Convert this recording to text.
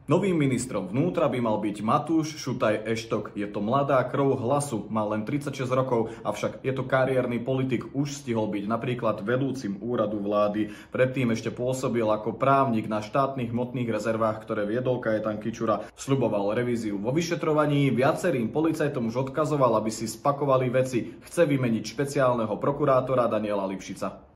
Novým ministrom vnútra by mal byť Matúš Šutaj Eštok. Je to mladá krv Hlasu, má len 36 rokov, avšak je to kariérny politik, už stihol byť napríklad vedúcim úradu vlády. Predtým ešte pôsobil ako právnik na štátnych hmotných rezervách, ktoré viedol Kajetan Kičura. Sľuboval revíziu vo vyšetrovaní, viacerým policajtom už odkazoval, aby si spakovali veci. Chce vymeniť špeciálneho prokurátora Daniela Lipšica.